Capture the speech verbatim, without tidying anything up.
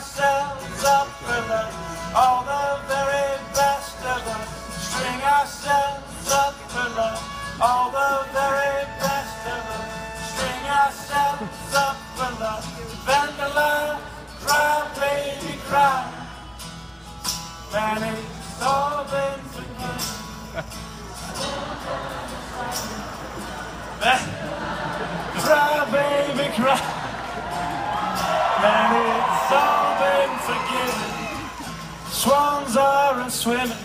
ourselves up for love, all the very best of us. String ourselves up for love, all the very best of us. String ourselves up for love. Vanilla, cry, baby, cry. Man, it's all been forgiven. Cry, baby, cry. Man, it's all been forgiven. Swans are a swimming